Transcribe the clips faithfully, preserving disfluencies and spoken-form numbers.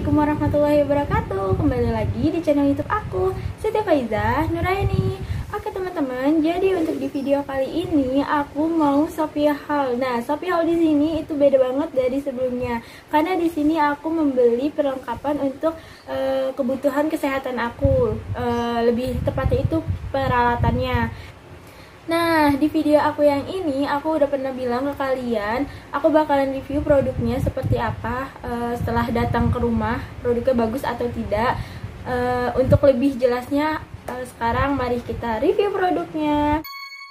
Assalamualaikum warahmatullahi wabarakatuh. Kembali lagi di channel YouTube aku, Siti Faiza Nuraini. Oke teman-teman, jadi untuk di video kali ini aku mau Shopee haul. Nah, Shopee haul di sini itu beda banget dari sebelumnya. Karena di sini aku membeli perlengkapan untuk uh, kebutuhan kesehatan aku. Uh, lebih tepatnya itu peralatannya. Nah, di video aku yang ini, aku udah pernah bilang ke kalian, aku bakalan review produknya seperti apa uh, setelah datang ke rumah, produknya bagus atau tidak. Uh, untuk lebih jelasnya, uh, sekarang mari kita review produknya.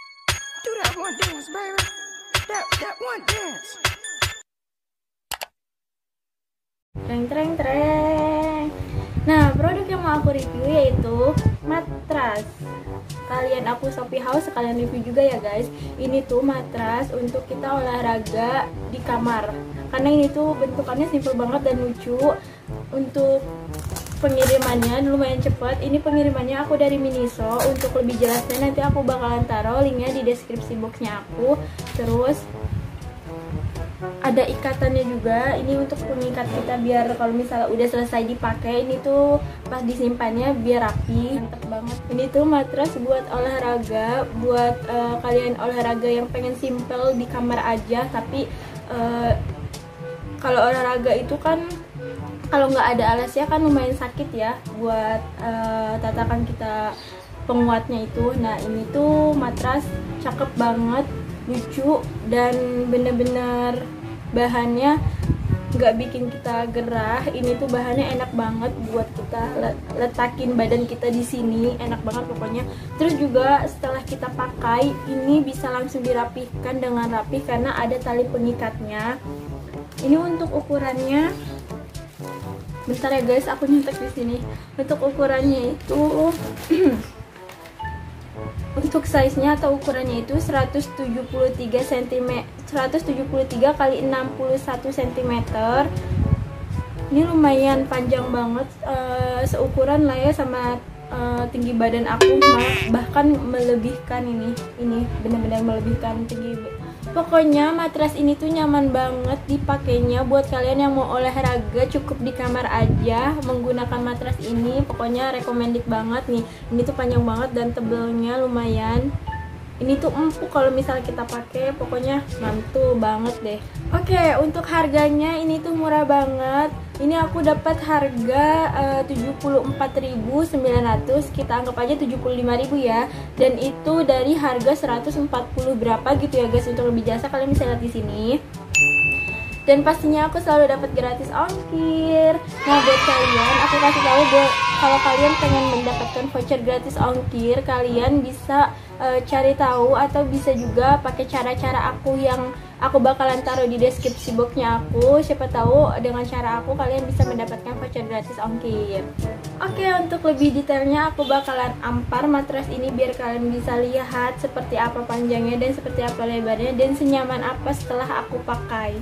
Treng treng treng. Nah, produk yang mau aku review yaitu matras. Kalian aku Shopee haul sekalian review juga ya guys. Ini tuh matras untuk kita olahraga di kamar. Karena ini tuh bentukannya simple banget dan lucu. Untuk pengirimannya lumayan cepat. Ini pengirimannya aku dari Miniso. Untuk lebih jelasnya nanti aku bakalan taruh linknya di deskripsi boxnya aku. Terus ada ikatannya juga. Ini untuk pengikat kita biar kalau misalnya udah selesai dipakai, ini tuh pas disimpannya biar rapi. Mantap banget. Ini tuh matras buat olahraga, buat uh, kalian olahraga yang pengen simple di kamar aja. Tapi uh, kalau olahraga itu kan kalau nggak ada alasnya kan lumayan sakit ya buat uh, tatakan kita penguatnya itu. Nah, ini tuh matras cakep banget, lucu, dan bener-bener bahannya nggak bikin kita gerah. Ini tuh bahannya enak banget buat kita letakin badan kita di sini, enak banget pokoknya. Terus juga setelah kita pakai, ini bisa langsung dirapihkan dengan rapi karena ada tali pengikatnya. Ini untuk ukurannya, bentar ya guys, aku nyetek di sini. Untuk ukurannya itu untuk size-nya atau ukurannya itu seratus tujuh puluh tiga sentimeter, seratus tujuh puluh tiga kali enam puluh satu sentimeter. Ini lumayan panjang banget, uh, seukuran lah ya sama uh, tinggi badan aku, bahkan melebihkan ini. Ini benar-benar melebihkan tinggi. Pokoknya matras ini tuh nyaman banget dipakainya buat kalian yang mau olahraga cukup di kamar aja menggunakan matras ini. Pokoknya recommended banget nih. Ini tuh panjang banget dan tebelnya lumayan. Ini tuh empuk kalau misalnya kita pakai, pokoknya mantul banget deh. Oke, untuk harganya ini tuh murah banget. Ini aku dapat harga uh, tujuh puluh empat ribu sembilan ratus, kita anggap aja tujuh puluh lima ribu ya. Dan itu dari harga seratus empat puluh berapa gitu ya guys. Untuk lebih jasa kalian bisa lihat di sini. Dan pastinya aku selalu dapat gratis ongkir. Nah, buat kalian aku kasih tahu buat kalau kalian pengen mendapatkan voucher gratis ongkir, kalian bisa uh, cari tahu atau bisa juga pakai cara-cara aku yang aku bakalan taruh di deskripsi boxnya aku. Siapa tahu dengan cara aku kalian bisa mendapatkan voucher gratis ongkir. Oke, untuk lebih detailnya aku bakalan ampar matras ini biar kalian bisa lihat seperti apa panjangnya dan seperti apa lebarnya dan senyaman apa setelah aku pakai.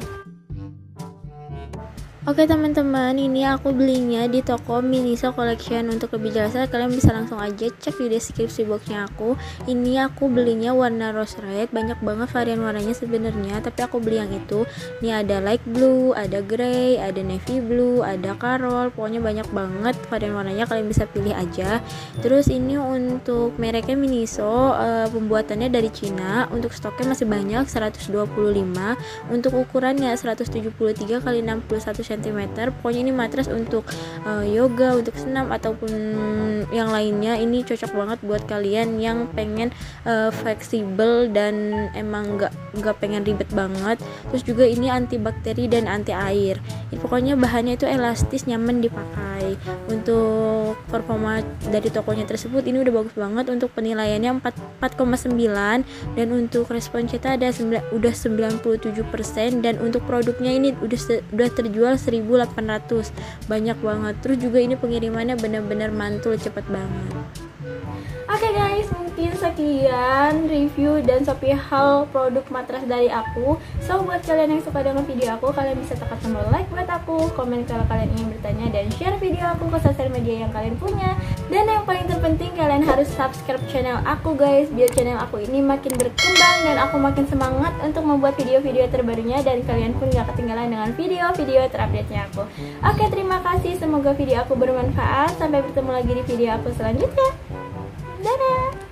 Oke teman-teman, ini aku belinya di toko Miniso Collection. Untuk lebih jelasnya kalian bisa langsung aja cek di deskripsi boxnya aku. Ini aku belinya warna rose red, banyak banget varian warnanya sebenarnya, tapi aku beli yang itu. Ini ada light blue, ada grey, ada navy blue, ada carol, pokoknya banyak banget varian warnanya, kalian bisa pilih aja. Terus ini untuk mereknya Miniso, uh, pembuatannya dari Cina. Untuk stoknya masih banyak, seratus dua puluh lima. Untuk ukurannya seratus tujuh puluh tiga kali enam puluh satu sentimeter. Pokoknya ini matras untuk uh, yoga, untuk senam ataupun yang lainnya. Ini cocok banget buat kalian yang pengen uh, fleksibel dan emang nggak nggak pengen ribet banget. Terus juga ini antibakteri dan anti air. Ini pokoknya bahannya itu elastis, nyaman dipakai. Untuk performa dari tokonya tersebut ini udah bagus banget. Untuk penilaiannya empat koma sembilan dan untuk respon kita ada udah sembilan puluh tujuh persen dan untuk produknya ini udah udah terjual seribu delapan ratus, banyak banget. Terus juga ini pengirimannya benar-benar mantul, cepet banget. Oke guys, mungkin sekian review dan Shopee haul produk matras dari aku. So buat kalian yang suka dengan video aku, kalian bisa tekan tombol like buat aku, komen kalau kalian ingin bertanya, dan share video aku ke sosial media yang kalian punya. Dan yang paling terpenting kalian harus subscribe channel aku guys, biar channel aku ini makin berkembang dan aku makin semangat untuk membuat video-video terbarunya, dan kalian pun gak ketinggalan dengan video-video terupdate-nya aku. Oke, terima kasih, semoga video aku bermanfaat. Sampai bertemu lagi di video aku selanjutnya. Dadah.